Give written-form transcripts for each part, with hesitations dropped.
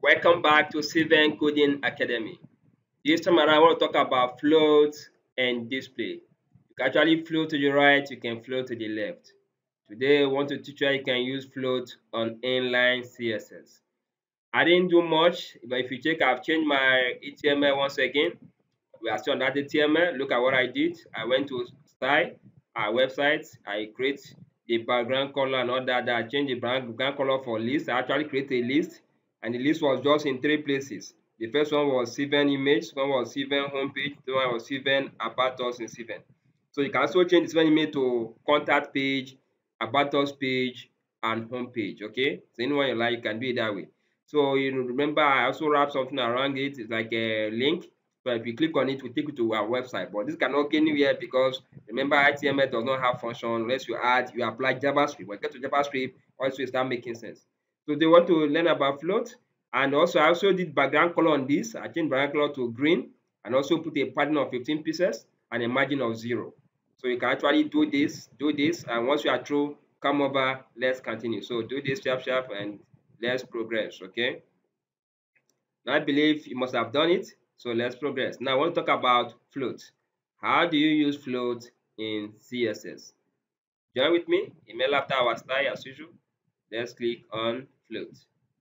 Welcome back to Ceiven Coding Academy. This time around, I want to talk about float and display. You can actually float to the right, you can float to the left. Today, I want to teach you how you can use float on inline CSS. I didn't do much, but if you check, I've changed my HTML once again. We are still on that HTML. Look at what I did. I went to style, our website. I create the background color and all that. I changed the background color for list. I actually created a list, and the list was just in 3 places. The first one was Ceiven image, one was Ceiven homepage, the one was Ceiven about us in Ceiven. So you can also change the Ceiven image to contact page, about us page, and homepage. Okay, so anyone you like, you can do it that way. So you remember, I also wrap something around it. It's like a link. So if you click on it, it will take you to our website. But this cannot go anywhere because remember, HTML does not have function unless you apply JavaScript. When you get to JavaScript, also it start making sense. So they want to learn about float. And also, I also did background color on this. I changed background color to green and also put a padding of 15 pieces and a margin of 0. So you can actually do this, and once you are through, come over, let's continue. So do this sharp, and let's progress. Okay. Now I believe you must have done it. So let's progress. Now I want to talk about float. How do you use float in CSS? Join with me. Email after our style as usual. Let's click on float.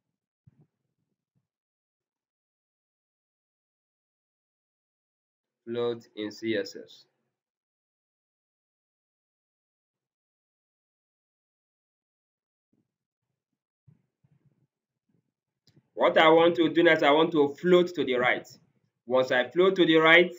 Float in CSS. What I want to do next, I want to float to the right. Once I float to the right,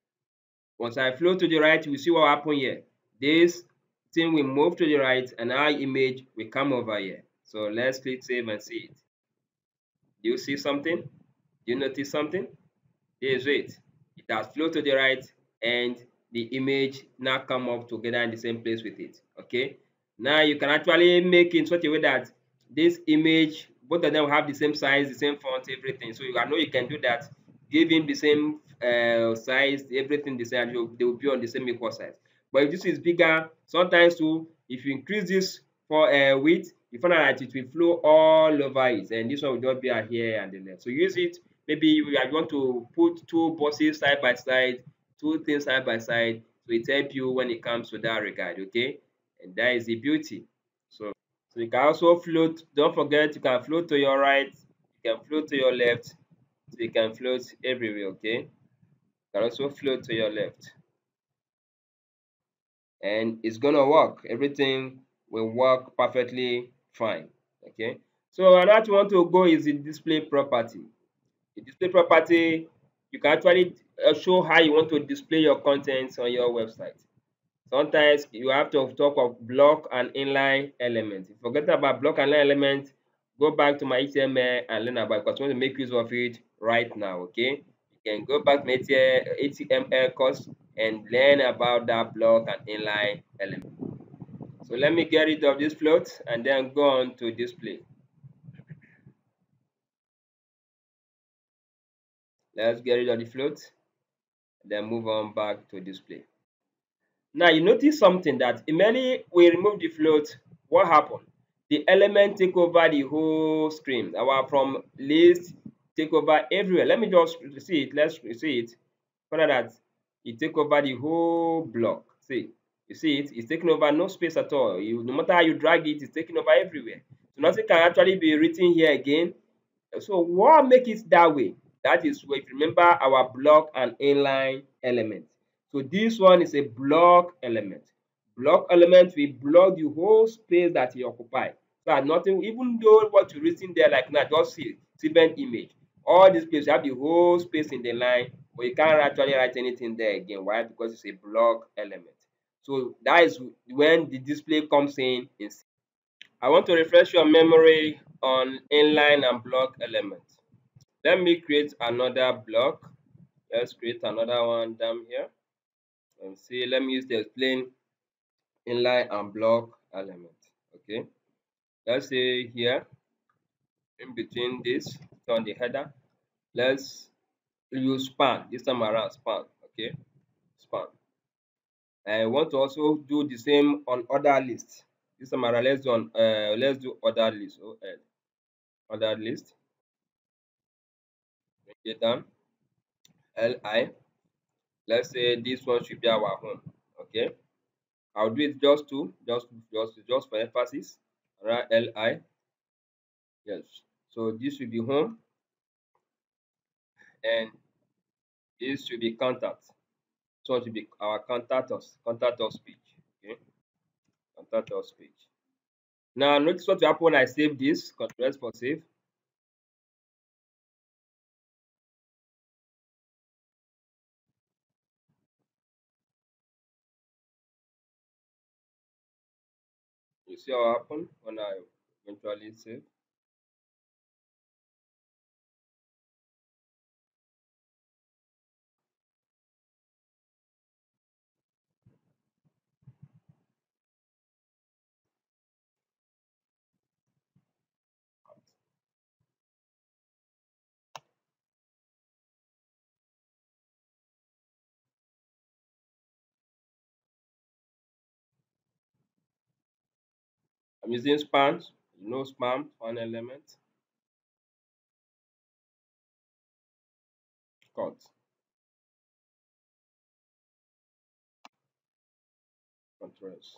you see what happened here. This thing will move to the right and our image will come over here. So let's click save and see it. Do you see something? Do you notice something? Here's it. It has flowed to the right and the image now come up together in the same place with it. Okay. Now you can actually make it in such a way that this image, both of them will have the same size, the same font, everything. So I know you can do that. Give him the same size, everything the same. They will be on the same equal size. But if this is bigger, sometimes too, if you increase this for width, you find out that it will flow all over it, and this one will just be here and the left. So use it. Maybe you want to put 2 boxes side by side, 2 things side by side, so it helps you when it comes to that regard. Okay, and that is the beauty. So you can also float. Don't forget, you can float to your right, you can float to your left, so you can float everywhere. Okay, you can also float to your left, and it's gonna work. Everything will work perfectly fine. Okay, so another you want to go is the display property. The display property, you can actually show how you want to display your contents on your website. Sometimes you have to talk of block and inline elements. If you forget about block and inline elements, go back to my HTML and learn about it, because I want to make use of it right now. Okay, you can go back to my HTML course and learn about that block and inline element. So let me get rid of this float and then go on to display. Let's get rid of the float, then move on back to display. Now you notice something, that immediately we remove the float, what happened? The element take over the whole screen. Our from list take over everywhere. Let me just see it. Let's see it. Find out that it take over the whole block. See, you see it? It's taking over, no space at all. No matter how you drag it, it's taking over everywhere. So nothing can actually be written here again. So what makes it that way? That is, if you remember our block and inline element. So this one is a block element. Block element will block the whole space that you occupy. So that nothing, even though what you're written there like now, just see Ceiven image. All this place, you have the whole space in the line, but you can't actually write anything there again. Why? Because it's a block element. So that is when the display comes in. I want to refresh your memory on inline and block elements. Let me create another block. Let's create another one down here. And see, let me use the plain inline and block element. Okay. Let's say here, in between this, on the header, let's use span. This time around, span. Okay. Span. I want to also do the same on other lists. This time around, let's do other list. Other list. Okay, done. Li. Let's say this one should be our home. Okay. I'll do it just for emphasis. Alright, Li. Yes. So this should be home, and this should be contact. So it should be our contact us page. Okay, contact us page. Now notice what will happen when I save this. Control S for save. You see what happened when I eventually save. I'm using span. No spam, one element. Cut. Control S.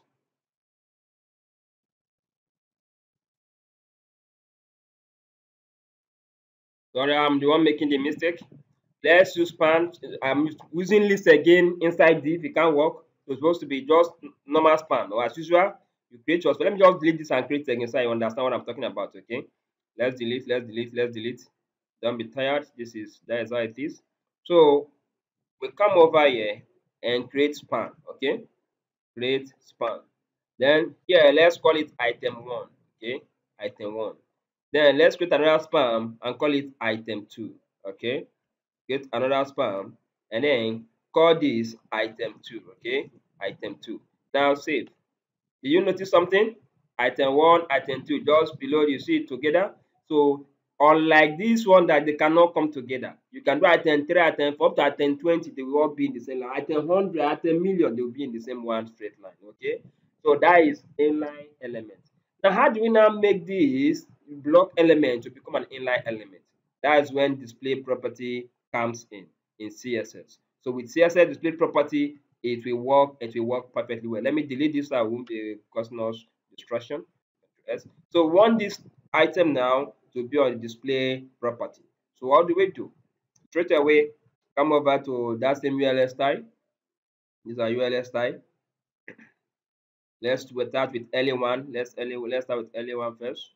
Sorry, I'm the one making the mistake. Let's use span. I'm using list again inside div. It can't work. It's supposed to be just normal span. Or as usual, you create yours. But let me just delete this and create again so you understand what I'm talking about. Okay. Let's delete. Let's delete. Let's delete. Don't be tired. That is how it is. So we come over here and create span. Okay. Create span. Then here let's call it item 1. Okay. Item 1. Then let's create another span and call it item 2. Okay. Get another span and then call this item 2. Okay, item 2. Now save. Did you notice something? Item 1, item 2, just below, you see it together. So unlike this one that they cannot come together, you can do item 3, item 4, up to item 20, they will all be in the same line. Item 100, item million, they will be in the same one straight line. Okay, so that is inline element. Now how do we now make this block element to become an inline element? That is when display property comes in CSS. So with CSS display property, it will work perfectly well. Let me delete this so I won't be causing us distraction. Yes. So we want this item now to be on the display property. So what do we do? Straight away, come over to that same ULS style. These are ULS style. Let's start with LA1. Let's start with LA1 first.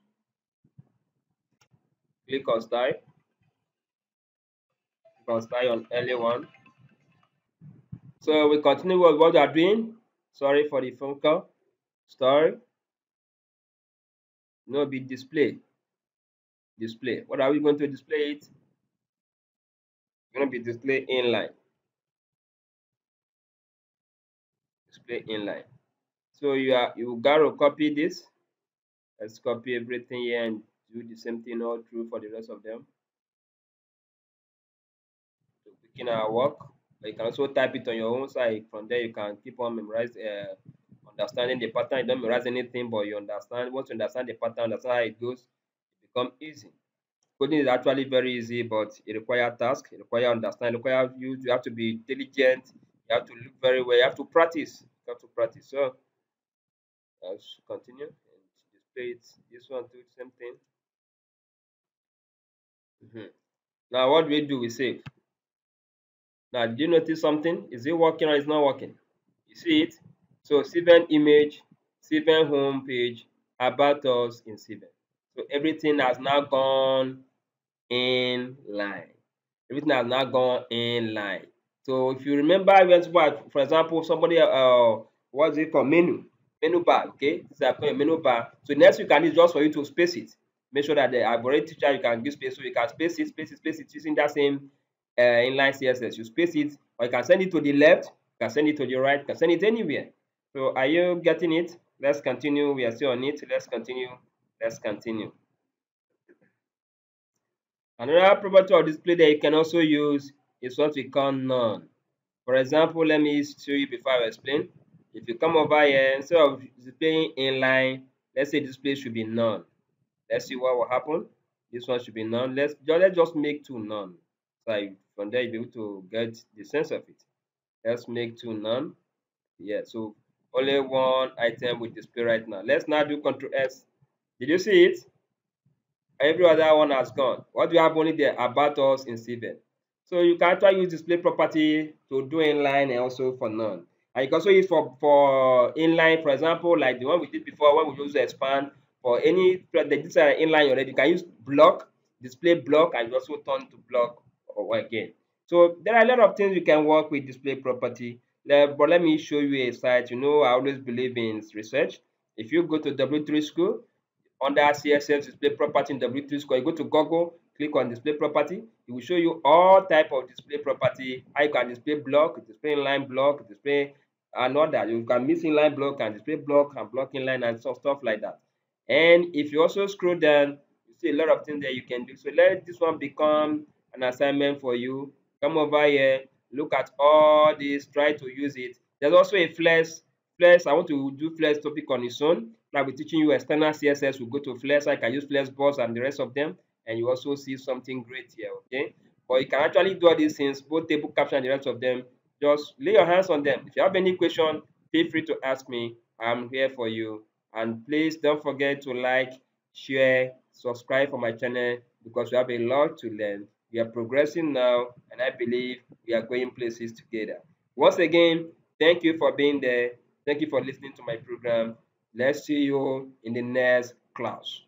Click on style. Click on style on LA1. So we continue with what we are doing. Sorry for the phone call. Style. No, be display. Display. What are we going to display it? It's going to be display inline. Display inline. So you got to copy this. Let's copy everything here and do the same thing all through for the rest of them. To begin our work. You can also type it on your own side. From there, you can keep on understanding the pattern. You don't memorize anything, but you understand. Once you understand the pattern, understand how it goes, it becomes easy. Coding is actually very easy, but it requires task, it requires understanding, it requires you have to be diligent, you have to look very well, you have to practice. You have to practice. So let's continue and display it. This one too, same thing. Now what do we do? We save. Now, do you notice something? Is it working or is not working? You see it? So Ceiven image, Ceiven home page, about us in Ceiven. So everything has now gone in line. Everything has now gone in line. So if you remember, for example, somebody what's it called? Menu bar. Okay, this is a menu bar. So next you can use just for you to space it. Make sure that I've already teach you can give space, so you can space it using that same inline CSS. You space it, or you can send it to the left, you can send it to the right, you can send it anywhere. So are you getting it? Let's continue. We are still on it. Let's continue. Let's continue. Another property of display that you can also use is what we call none. For example, let me show you before I explain. If you come over here, instead of displaying inline, let's say display should be none. Let's see what will happen. This one should be none. Let's just make two none. So from there, you'll be able to get the sense of it. Let's make two none. Yeah, so only one item will display right now. Let's now do Control S. Did you see it? Every other one has gone. What do you have only there? About us in Ceiven. So you can actually use display property to do inline and also for none. And you can also use for inline, for example, like the one we did before when we use to expand for any this are inline already. You can use block, display block, and you also turn to block or again. So there are a lot of things you can work with display property. But let me show you a site. You know, I always believe in research. If you go to W3 School, under CSS display property in W3 School, you go to Google, click on display property. It will show you all type of display property. How you can display block, display inline block, display another. You can mix inline block and display block and block inline and stuff like that. And if you also scroll down, you see a lot of things that you can do. So let this one become an assignment for you. Come over here, look at all this, try to use it. There's also a Flex. I want to do Flex topic on its own. I'll be teaching you external CSS. We'll go to Flex. I can use Flexbox and the rest of them, and you also see something great here. Okay, but you can actually do all these things, both table caption and the rest of them. Just lay your hands on them. If you have any question, feel free to ask me. I'm here for you. And please don't forget to like, share, subscribe for my channel because we have a lot to learn. We are progressing now, and I believe we are going places together. Once again, thank you for being there. Thank you for listening to my program. Let's see you in the next class.